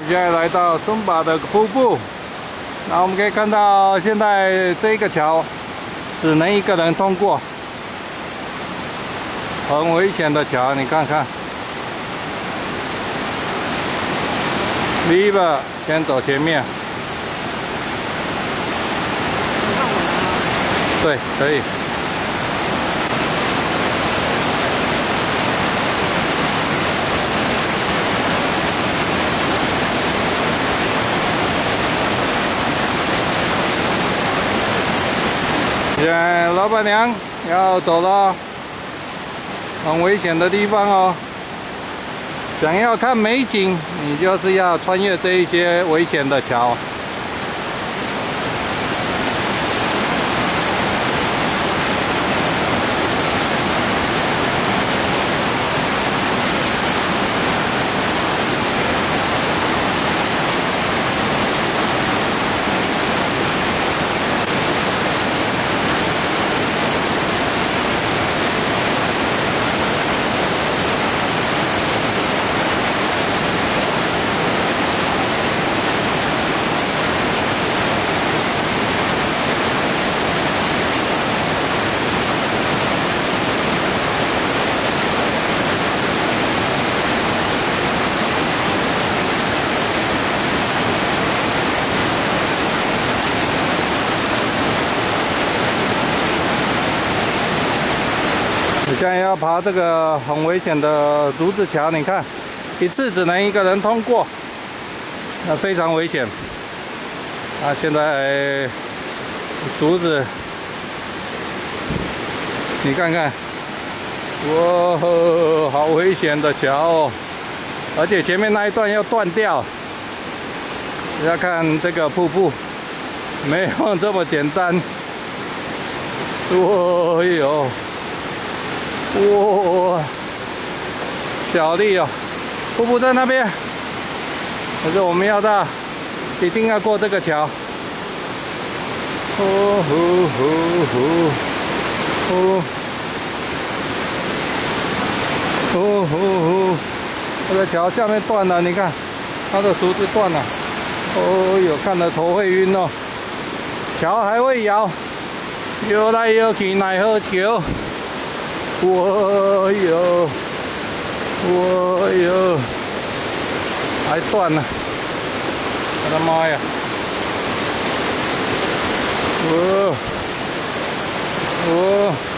现在来到松巴的瀑布，然后我们可以看到，现在这个桥只能一个人通过，很危险的桥，你看看。Viva 先走前面，对，可以。 现在老板娘要走了，很危险的地方哦。想要看美景，你就是要穿越这一些危险的桥。你现在要爬这个很危险的竹子桥，你看，一次只能一个人通过，那非常危险。啊，现在竹子，你看看，哇，好危险的桥哦！而且前面那一段要断掉。大家看这个瀑布，没有这么简单。哇哟！ 哇，小丽哦，瀑布在那边，可是我们要到，一定要过这个桥。哦呼呼呼，呼呼，这个桥下面断了，你看，它的竹子断了。哦哟，看得头会晕哦。桥还会摇，摇来摇去，奈何桥。 哇哟，哇哟，还断了！我的妈呀！哇，哇！